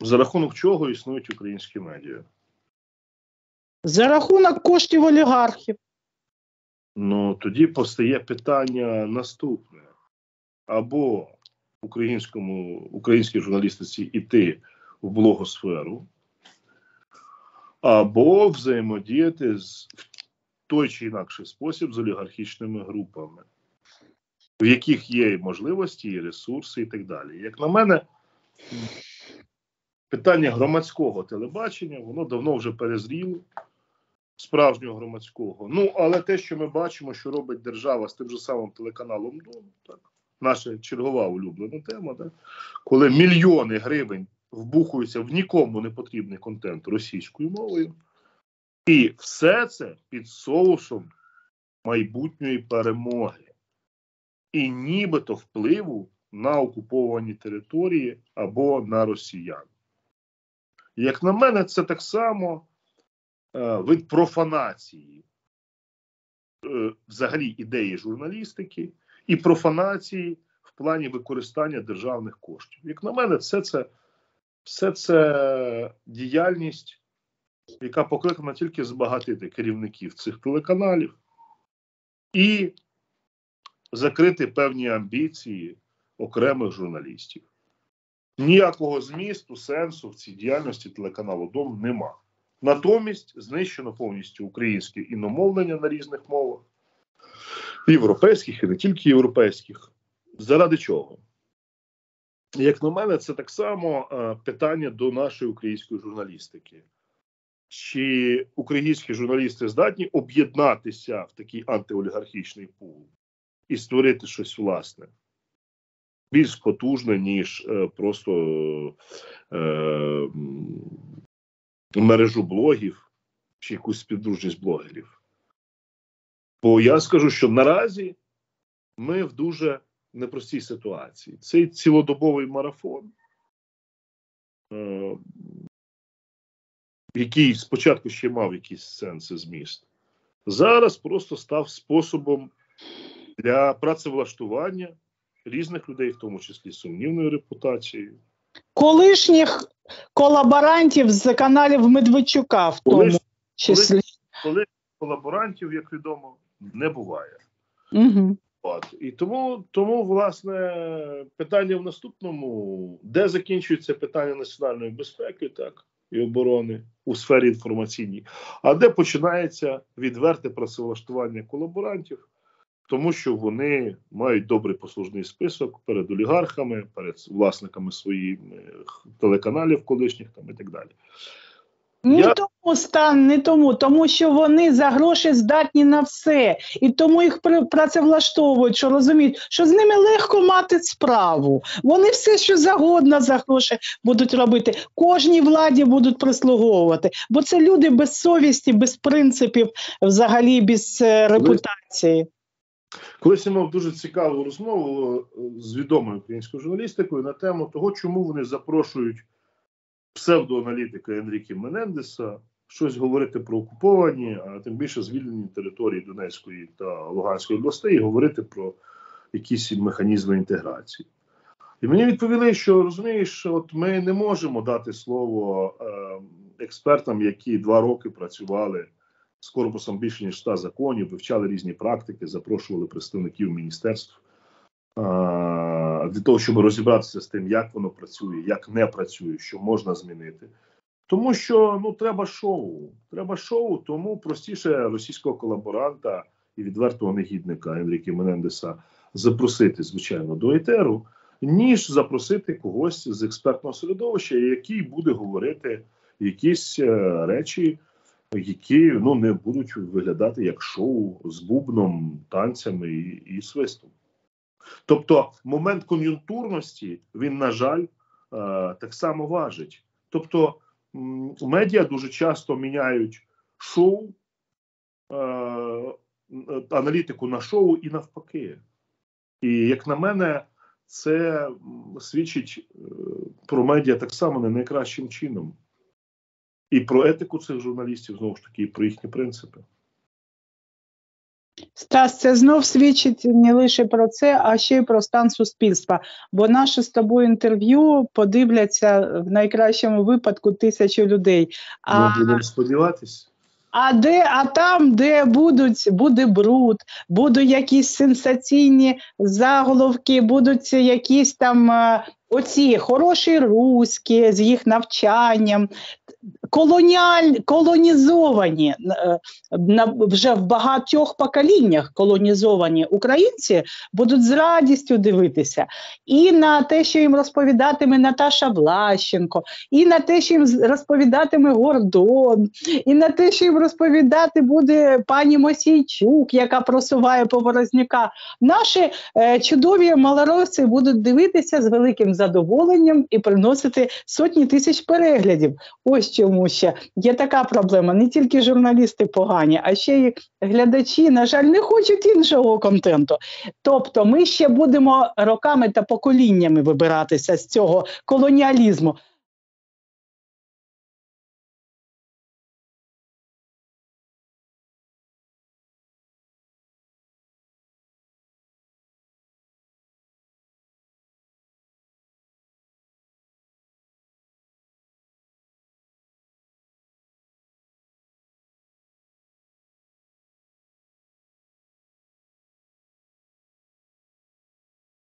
За рахунок чого існують українські медіа? За рахунок коштів олігархів. Ну, тоді постає питання наступне. Або українській журналістиці йти в блогосферу, або взаємодіяти в той чи інакший спосіб з олігархічними групами, в яких є і можливості, і ресурси, і так далі. Як на мене, питання громадського телебачення, воно давно вже перезріло, справжнього громадського. Ну, але те, що ми бачимо, що робить держава з тим же самим телеканалом «Дом», так, наша чергова улюблена тема, так, коли мільйони гривень вбухуються в нікому не потрібний контент російською мовою, і все це під соусом майбутньої перемоги. І нібито впливу на окуповані території або на росіян. Як на мене, це так само вид профанації взагалі ідеї журналістики і профанації в плані використання державних коштів. Як на мене, все це діяльність, яка покликана тільки збагатити керівників цих телеканалів і закрити певні амбіції окремих журналістів. Ніякого змісту, сенсу в цій діяльності телеканалу «Дом» нема. Натомість знищено повністю українське іномовлення на різних мовах, європейських і не тільки європейських. Заради чого? Як на мене, це так само питання до нашої української журналістики. Чи українські журналісти здатні об'єднатися в такий антиолігархічний пул і створити щось власне, більш потужне, ніж просто мережу блогів чи якусь співдружність блогерів? Бо я скажу, що наразі ми в дуже непростій ситуації. Цей цілодобовий марафон, який спочатку ще мав якісь сенси, зміст, зараз просто став способом для працевлаштування різних людей, в тому числі сумнівною репутацією. Колишніх колаборантів з каналів Медведчука в тому числі. Коли колаборантів, як відомо, не буває. Угу. І тому, власне, питання в наступному, де закінчується питання національної безпеки, так, і оборони у сфері інформаційній, а де починається відверте працевлаштування колаборантів, тому що вони мають добрий послужний список перед олігархами, перед власниками своїх телеканалів колишніх там і так далі. Не тому, що вони за гроші здатні на все. І тому їх працевлаштовують, що розуміють, що з ними легко мати справу. Вони все, що завгодно за гроші будуть робити. Кожній владі будуть прислуговувати. Бо це люди без совісті, без принципів, взагалі без репутації. Колись я мав дуже цікаву розмову з відомою українською журналістикою на тему того, чому вони запрошують псевдоаналітика Енріке Менендеса щось говорити про окуповані, а тим більше звільнені території Донецької та Луганської областей, і говорити про якісь механізми інтеграції. І мені відповіли, що, розумієш, от ми не можемо дати слово експертам, які 2 роки працювали з корпусом більше ніж 100 законів, вивчали різні практики, запрошували представників міністерств для того, щоб розібратися з тим, як воно працює, як не працює, що можна змінити. Тому що, треба шоу. Треба шоу, тому простіше російського колаборанта і відвертого негідника Енріке Менендеса запросити, звичайно, до етеру, ніж запросити когось з експертного середовища, який буде говорити якісь речі, які не будуть виглядати як шоу з бубном, танцями і свистом. Тобто момент кон'юнктурності, він, на жаль, так само важить. Тобто медіа дуже часто міняють шоу, аналітику на шоу і навпаки. І, як на мене, це свідчить про медіа так само не найкращим чином. І про етику цих журналістів, знову ж таки, і про їхні принципи. Стас, це знов свідчить не лише про це, а ще й про стан суспільства. Бо наше з тобою інтерв'ю подивляться в найкращому випадку 1000 людей. Ми будемо сподіватися. А там, де буде бруд, будуть якісь сенсаційні заголовки, будуть якісь там оці хороші руські з їх навчанням, колонізовані, вже в багатьох поколіннях колонізовані українці будуть з радістю дивитися і на те, що їм розповідатиме Наташа Влащенко, і на те, що їм розповідатиме Гордон, і на те, що їм розповідати буде пані Мосійчук, яка просуває Поворознюка. Наші чудові малоросси будуть дивитися з великим задоволенням і приносити сотні тисяч переглядів. Ось чому ще є така проблема. Не тільки журналісти погані, а ще й глядачі, на жаль, не хочуть іншого контенту. Тобто ми ще будемо роками та поколіннями вибиратися з цього колоніалізму.